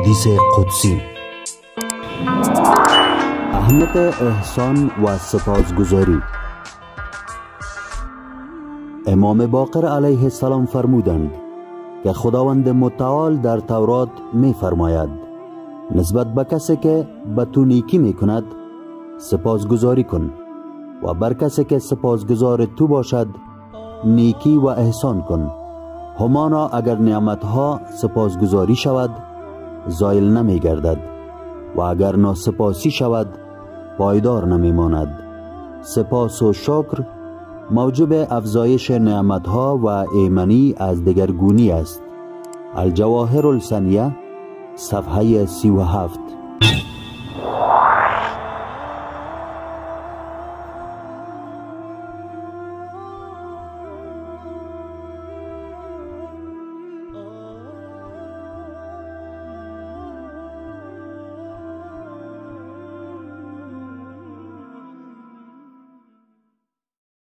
احادیث قدسی. اهمیت احسان و سپاسگزاری. امام باقر علیه السلام فرمودند که خداوند متعال در تورات می فرماید نسبت به کسی که به تو نیکی می کند سپاسگزاری کن و بر کسی که سپاسگزار تو باشد نیکی و احسان کن. همانا اگر نعمتها سپاسگزاری شود زایل نمی گردد و اگر ناسپاسی شود پایدار نمی ماند. سپاس و شکر موجب افزایش نعمتها و ایمنی از دگرگونی است. الجواهر السنیه صفحه 37.